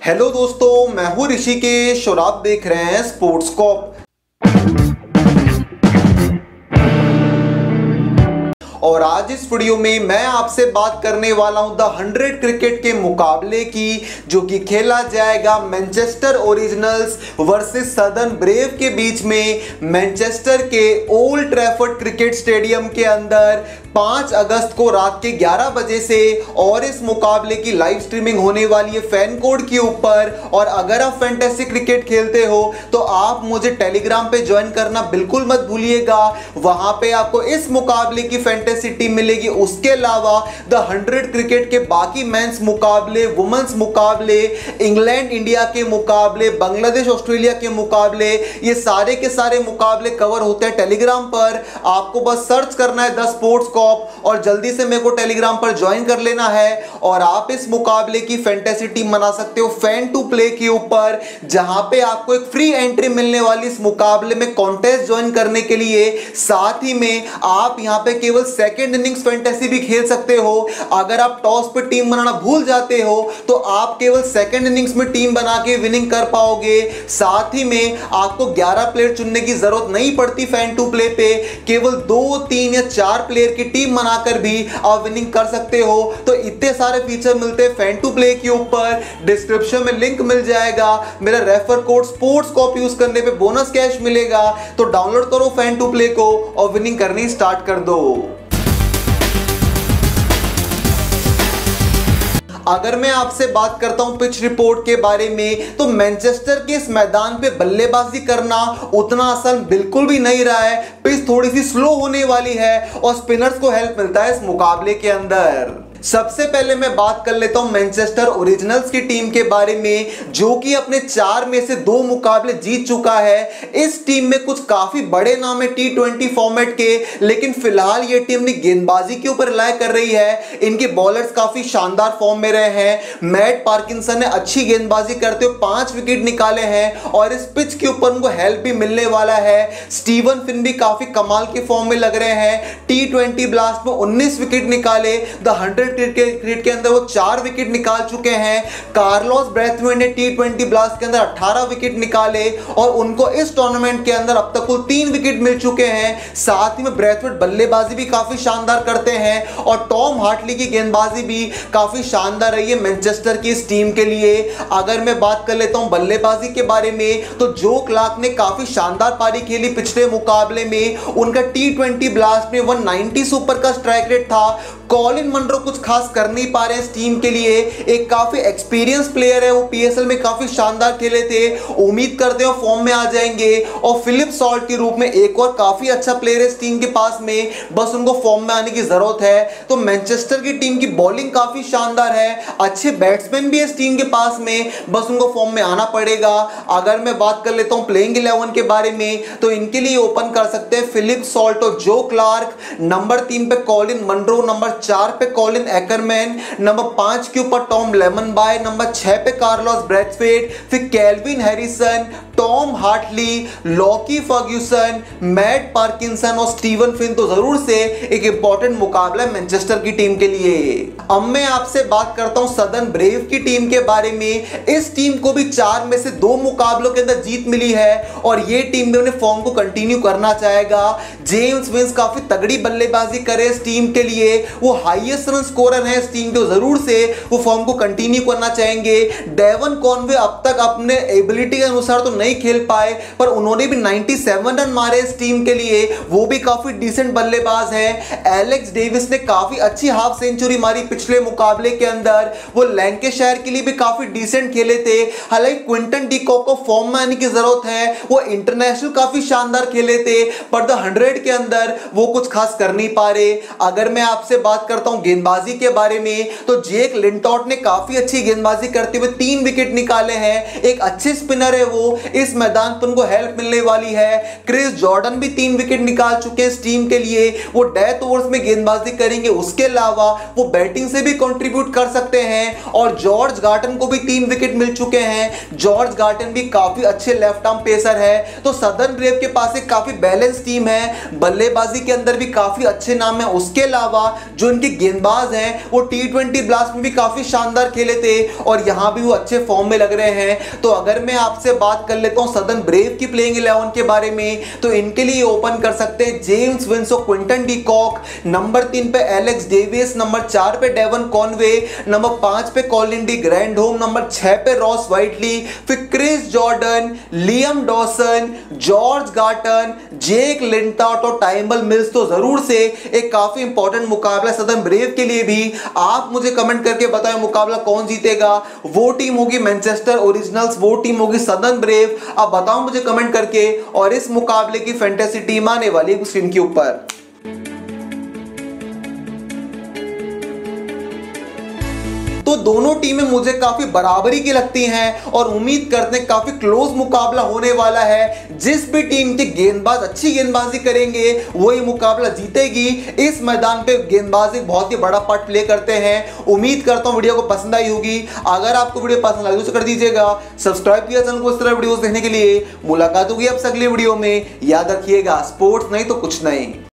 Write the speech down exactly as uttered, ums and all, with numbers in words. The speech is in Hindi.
हेलो दोस्तों, मैं हूं ऋषिकेश और आप देख रहे हैं स्पोर्ट्स कॉप। और आज इस वीडियो में मैं आपसे बात करने वाला हूं द हंड्रेड क्रिकेट के मुकाबले की, जो कि खेला जाएगा Manchester Originals versus Southern Brave के बीच में मैनचेस्टर के ओल्ड ट्रैफर्ड क्रिकेट स्टेडियम के अंदर पाँच अगस्त को रात के ग्यारह बजे से। और इस मुकाबले की लाइव स्ट्रीमिंग होने वाली है फैन कोड के ऊपर। और अगर आप फैंटेसी क्रिकेट खेलते हो तो आप मुझे टेलीग्राम पे ज्वाइन करना बिल्कुल मत भूलिएगा। वहां पे आपको इस मुकाबले की फैंटेसी टीम मिलेगी। उसके अलावा द हंड्रेड क्रिकेट के बाकी मेंस मुकाबले, वुमेन्स मुकाबले, इंग्लैंड इंडिया के मुकाबले, बांग्लादेश ऑस्ट्रेलिया के मुकाबले, ये सारे के सारे मुकाबले कवर होते हैं टेलीग्राम पर। आपको बस सर्च करना है द स्पोर्ट्स कॉप और जल्दी से मेरे को टेलीग्राम पर ज्वाइन कर लेना है। और आप इस मुकाबले की फैंटेसी टीम बना सकते हो फैन टू प्ले के ऊपर, जहां पे आपको एक फ्री एंट्री मिलने वाली इस मुकाबले में कॉन्टेस्ट ज्वाइन करने के लिए। साथ ही में आप यहां पे केवल सेकंड इनिंग्स फैंटेसी भी खेल सकते हो। अगर आप टॉस पे टीम बनाना भूल जाते हो तो आप केवल सेकंड इनिंग्स में टीम बना के विनिंग कर पाओगे। साथ ही में आपको ग्यारह प्लेयर चुनने की जरूरत नहीं पड़ती फैन टू प्ले पे, केवल दो तीन या चार प्लेयर की टीम बनाकर भी आप विनिंग कर सकते हो। तो इतने सारे फीचर मिलते हैं फैन टू प्ले के ऊपर। डिस्क्रिप्शन में लिंक मिल जाएगा। मेरा refer code Sports Cop use करने पे बोनस कैश मिलेगा। तो डाउनलोड करो फैन टू प्ले को और विनिंग करनी स्टार्ट कर दो। अगर मैं आपसे बात करता हूं पिच रिपोर्ट के बारे में, तो मैनचेस्टर के इस मैदान पे बल्लेबाजी करना उतना आसान बिल्कुल भी नहीं रहा है। पिच थोड़ी सी स्लो होने वाली है और स्पिनर्स को हेल्प मिलता है इस मुकाबले के अंदर। सबसे पहले मैं बात कर लेता हूं मैनचेस्टर ओरिजिनल्स की टीम के बारे में, जो कि अपने चार में से दो मुकाबले जीत चुका है। इस टीम में कुछ काफी बड़े नाम है टी ट्वेंटी फॉर्मेट के, लेकिन फिलहाल ये टीम ने गेंदबाजी के ऊपर रिलाय कर रही है। इनके बॉलर्स काफी शानदार फॉर्म में रहे हैं। मैट पार्किंसन ने अच्छी गेंदबाजी करते हुए पांच विकेट निकाले हैं और इस पिच के ऊपर उनको हेल्प भी मिलने वाला है। स्टीवन फिन भी काफी कमाल के फॉर्म में लग रहे हैं। टी ट्वेंटी ब्लास्ट में उन्नीस विकेट निकाले। द हंड्रेड क्रिकेट के अंदर वो चार विकेट निकाल चुके हैं। कार्लोस ब्रैथवेट ने टी ट्वेंटी ब्लास्ट के अंदर अठारह विकेट निकाले और उनको इस टूर्नामेंट के अंदर अब तक कुल तीन विकेट मिल चुके हैं। साथ ही में ब्रैथवेट बल्लेबाजी भी काफी शानदार करते हैं और टॉम हार्टली की गेंदबाजी भी काफी शानदार रही है मैनचेस्टर की इस टीम के लिए। अगर मैं बात कर लेता हूं बल्लेबाजी के बारे में, तो जो क्लार्क ने काफी शानदार पारी खेली पिछले मुकाबले में। उनका टी ट्वेंटी ब्लास्ट में एक सौ नब्बे से ऊपर का स्ट्राइक रेट था। कॉलिन मनरो कुछ खास कर नहीं पा रहे हैं इस टीम के लिए। एक काफी एक्सपीरियंस प्लेयर है, वो पीएसएल में काफी शानदार खेले थे। उम्मीद करते हो फॉर्म में आ जाएंगे। और फिलिप सॉल्ट के रूप में एक और काफी अच्छा प्लेयर है इस टीम के पास में, बस उनको फॉर्म में आने की जरूरत है। तो मैनचेस्टर की टीम की बॉलिंग काफी शानदार है, अच्छे बैट्समैन भी इस टीम के पास में, बस उनको फॉर्म में आना पड़ेगा। अगर मैं बात कर लेता हूं प्लेइंग इलेवन के बारे में, तो इनके लिए ओपन कर सकते हैं फिलिप सॉल्ट और जो क्लार्क। नंबर तीन पे कॉलिन मनरो, नंबर चार पे कॉलिन एकरमैन, नंबर पांच के ऊपर टॉम लेमन बाय, नंबर छह पे कार्लोस ब्रैथवेट, फिर Kelvin Harrison, Tom Hartley, Lockie Ferguson, Matt Parkinson और स्टीवन फिन। तो जरूर से एक इंपॉर्टेंट मुकाबला है मैनचेस्टर की टीम के लिए। अब मैं आपसे बात करता हूं सदर्न ब्रेव की टीम के बारे में। इस टीम को भी चार में से दो मुकाबलों के अंदर जीत मिली है और ये टीम भी उन्हें फॉर्म को कंटिन्यू करना चाहेगा। जेम्स विंस काफी तगड़ी बल्लेबाजी करे इस टीम के लिए, वो हाईएस्ट रन स्कोरर है इस टीम के, जरूर से वो फॉर्म को कंटिन्यू करना चाहेंगे। डेवन कॉनवे अब तक अपने एबिलिटी के अनुसार तो नहीं खेल पाए, पर उन्होंने भी सत्तानवे रन मारे इस टीम के लिए, वो भी काफी डिसेंट बल्लेबाज है। एलेक्स डेविस ने काफी अच्छी हाफ सेंचुरी मारी पिछले मुकाबले के अंदर, वो लैंकेशायर के लिए भी काफी डिसेंट खेले थे। हालांकि क्विंटन डीकॉक को फॉर्म में आने की जरूरत है, वो इंटरनेशनल काफी शानदार खेले थे, पर द हंड्रेड के अंदर वो कुछ खास कर नहीं पा रहे। अगर मैं आपसे बात करता हूं गेंदबाजी के बारे में, तो जेक लिंटॉट ने काफी अच्छी गेंदबाजी करते हुए तीन विकेट निकाले हैं। एक अच्छे स्पिनर है वो, इस मैदान पर उनको हेल्प मिलने वाली है। क्रिस जॉर्डन भी तीन विकेट निकाल चुके हैं इस टीम के लिए, वो डेथ ओवर्स में गेंदबाजी करेंगे। उसके अलावा वो बैटिंग से भी कंट्रीब्यूट कर सकते हैं। और जॉर्ज गार्टन को भी तीन विकेट मिल चुके हैं। जॉर्ज गार्टन भी काफी अच्छे लेफ्ट आर्म पेसर है। तो सदर्न ब्रेव के पास एक काफी बैलेंस टीम है, बल्लेबाजी के अंदर भी काफी अच्छे नाम है। उसके अलावा जो इनके गेंदबाज हैं वो टी ट्वेंटी ब्लास्ट में भी काफी शानदार खेले थे और यहां भी वो अच्छे फॉर्म में लग रहे हैं। तो अगर मैं आपसे बात कर लेता हूं सदर्न ब्रेव की प्लेइंग इलेवन के बारे में, तो इनके लिए ओपन कर सकते हैं James Vince, Quinton de Kock, number तीन पे एलेक्स डेविस, नंबर चार पे डेवन कॉनवे, नंबर पांच पे कॉलिन डी ग्रैंडहोम, नंबर छह पे रॉस वाइटली, फिर Chris Jordan, Liam Dawson, George Garton, Jake Lintott और टाइमल मिल्स। तो जरूर से एक काफी इंपॉर्टेंट मुकाबला सदर्न ब्रेव के लिए भी। आप मुझे कमेंट करके बताएं मुकाबला कौन जीतेगा। वो टीम होगी मैनचेस्टर ओरिजिनल्स, वो टीम होगी सदर्न ब्रेव। आप बताओ मुझे कमेंट करके। और इस मुकाबले की फैंटेसी टीम आने वाली है स्क्रीन के ऊपर। तो दोनों टीमें मुझे काफी बराबरी की लगती हैं और उम्मीद करते हैं काफी क्लोज मुकाबला होने वाला है। जिस भी टीम के गेंदबाज अच्छी गेंदबाजी करेंगे वही मुकाबला जीतेगी। इस मैदान पे गेंदबाज एक बहुत ही बड़ा पार्ट प्ले करते हैं। उम्मीद करता हूं वीडियो को पसंद आई होगी। अगर आपको वीडियो पसंद आई तो कर दीजिएगा, सब्सक्राइब किया चैनल को इस तरह वीडियोस देखने के लिए। मुलाकात होगी आपसे अगले वीडियो में। याद रखिएगा, स्पोर्ट्स नहीं तो कुछ नहीं।